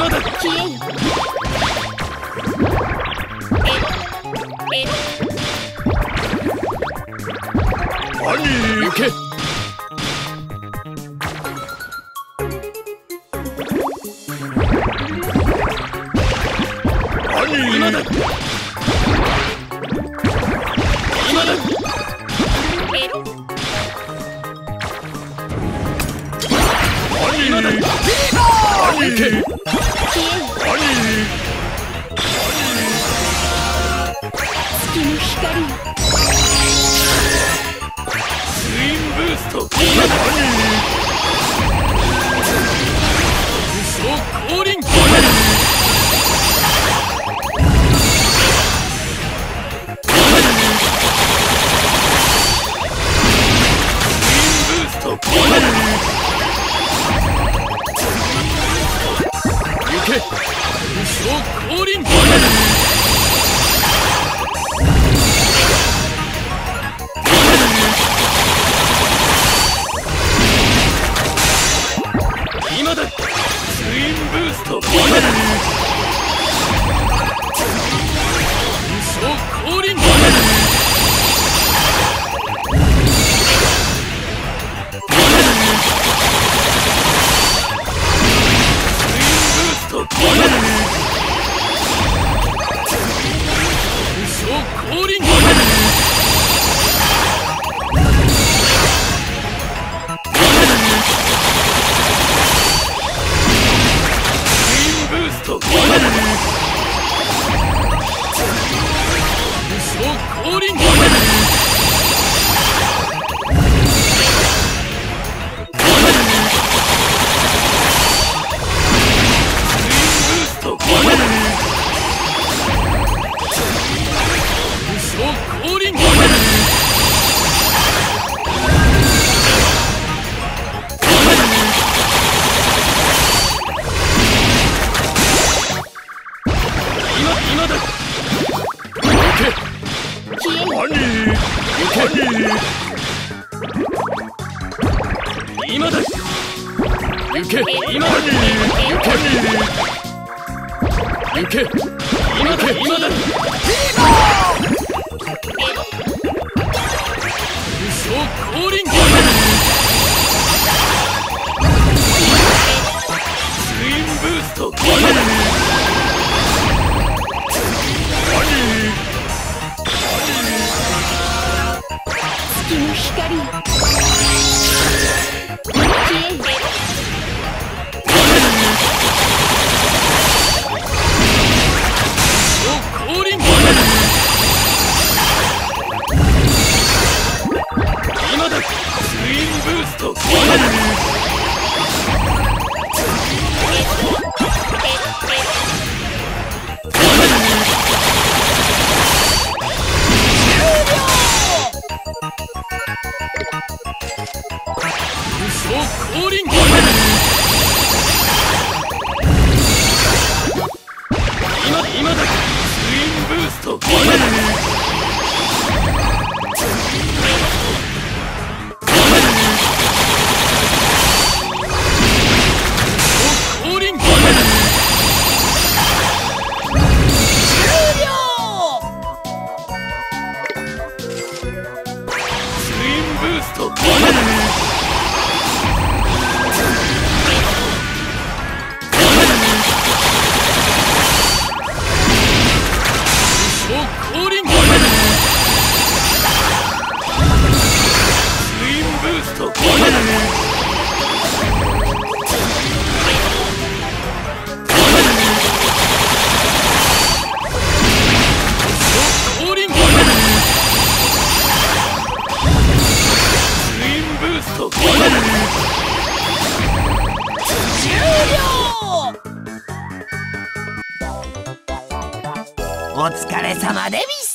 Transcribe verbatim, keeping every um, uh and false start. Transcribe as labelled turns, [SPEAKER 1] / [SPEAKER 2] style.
[SPEAKER 1] 今だ。
[SPEAKER 2] 消えよ。エロエロ。
[SPEAKER 1] 何行け。何今だ。今だ。
[SPEAKER 2] エロ。
[SPEAKER 1] 何今だ。何行け。
[SPEAKER 2] 消えよ。
[SPEAKER 1] 何
[SPEAKER 2] 月の光よ。
[SPEAKER 1] ツインブースト。今だ。嘘降臨。行け。嘘降臨。今だ。ツインブースト。嘘降臨。降臨。ツインブースト。嘘降臨。降臨。今今だ。行け。
[SPEAKER 2] 消えよ。
[SPEAKER 1] 何行け。今だ。行け。今だ。行け。行け。今だ。今だ。嘘降臨。ツインブースト。
[SPEAKER 2] 月の光よ。消えよ。
[SPEAKER 1] 嘘降臨。今だ。ツインブースト。嘘降臨。今今だ。ツインブースト。降臨。ツインブースト。降臨。ツインブースト。
[SPEAKER 2] 終了。
[SPEAKER 3] お疲れ様でビス。